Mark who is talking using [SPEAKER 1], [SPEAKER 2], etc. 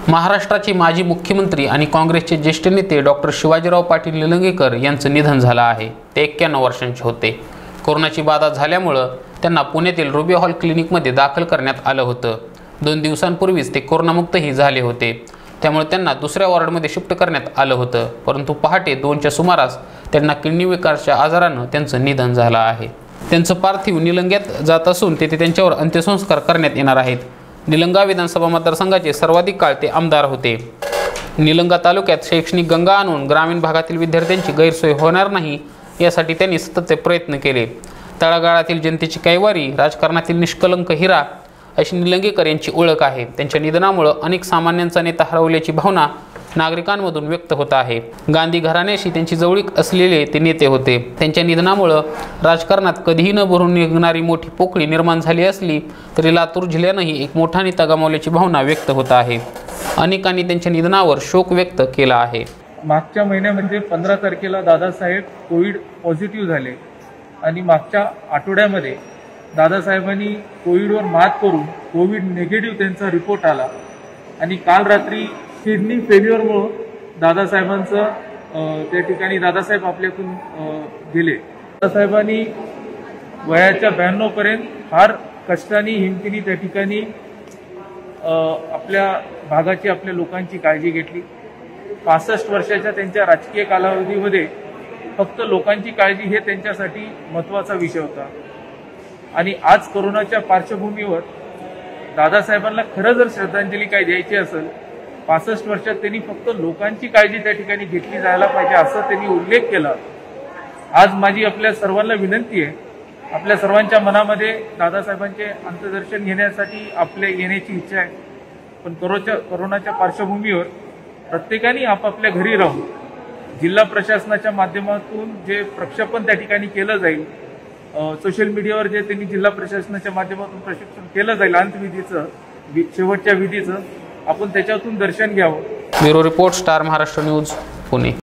[SPEAKER 1] महाराष्ट्राचे माजी मुख्यमंत्री आणि काँग्रेसचे ज्येष्ठ नेते डॉक्टर शिवाजीराव पाटील निलंगेकर यांचं निधन झालं आहे। ते 91 वर्षांचे होते। कोरोनाची बाधा झाल्यामुळे त्यांना पुण्यातील रुबी हॉल क्लिनिकमध्ये दाखल करण्यात आलं होतं। 2 दिवसांपूर्वीच ते कोरोनामुक्तही झाले होते, त्यामुळे त्यांना दुसऱ्या वॉर्डमध्ये शिफ्ट करण्यात आलं होतं। परंतु पहाटे 2च्या सुमारास त्यांना किडनी विकाराच्या आजारानं त्यांचं निधन झालं आहे। त्यांचं पार्थिव निलंग्यात जात असून तेथे त्यांच्यावर अंत्यसंस्कार करण्यात येणार आहेत। निलंगा विधानसभा मतदारसंघाचे सर्वाधिक काळ ते आमदार होते। निलंगा तालुक्यात शैक्षणिक गंगा आणून ग्रामीण भागातील विद्यार्थ्यांची गैरसोय होणार नाही यासाठी त्यांनी सतत प्रयत्न केले। तळागाळातील जनतेची कैवारी, राजकारणातील निष्कलंक हिरा अशी निलंगेकर यांची ओळख आहे। त्यांच्या निधनामुळे अनेक सामान्यांचा नेता हरवल्याची भावना नागरिकांमधून व्यक्त होत आहे। गांधी घराण्याशी त्यांची जवळीक असलेले ते नेते होते। त्यांच्या निधनामुळे राजकारणात कधीही न भरून निघणारी मोठी पोकळी निर्माण झाली असली तरी लातूर जिल्ह्यानेही एक मोठा नेता गमावल्याची भावना व्यक्त होत आहे। अनेकांनी त्यांच्या निधनावर शोक व्यक्त केला आहे।
[SPEAKER 2] मागच्या महिन्यामध्ये 15 तारखेला दादासाहेब कोविड पॉझिटिव्ह झाले आणि मागच्या आठवड्यामध्ये दादासाहेबांनी कोविडवर मात करून कोविड निगेटिव्ह त्यांचा रिपोर्ट आला आणि काल रात्री किडनी फेल्युअरमुळे दादासाहेबांचं त्या ठिकाणी दादासाहेब आपल्यातून गेले। दादासाहेबांनी वयाच्या 92 पर्यंत फार कष्टाने हिमतीने त्या ठिकाणी आपल्या भागाची, आपल्या लोकांची काळजी घेतली। 65 वर्षाच्या त्यांच्या राजकीय कालावधीमध्ये फक्त लोकांची काळजी हे त्यांच्यासाठी महत्त्वाचा विषय होता। आणि आज कोरोनाच्या पार्श्वभूमीवर दादासाहेबांना खरं जर श्रद्धांजली काय द्यायची असेल, 65 वर्षात त्यांनी फक्त लोकांची काळजी त्या ठिकाणी घेतली जायला पाहिजे असं त्यांनी उल्लेख केला। आज माझी आपल्या सर्वांना विनंती आहे, आपल्या सर्वांच्या मनामध्ये दादासाहेबांचे अंत्यदर्शन घेण्यासाठी आपल्या येण्याची इच्छा आहे, पण कोरोनाच्या पार्श्वभूमीवर प्रत्येकाने आपापल्या घरी राहून जिल्हा प्रशासनाच्या माध्यमातून जे प्रक्षेपण त्या ठिकाणी केलं जाईल, सोशल मीडियावर जे त्यांनी जिल्हा प्रशासनाच्या माध्यमातून प्रशिक्षण केलं जाईल अंत्यविधीचं, शेवटच्या विधीचं, आपण त्याच्यातून दर्शन घ्यावं।
[SPEAKER 1] Bureau report, star Maharashtra news, Pune.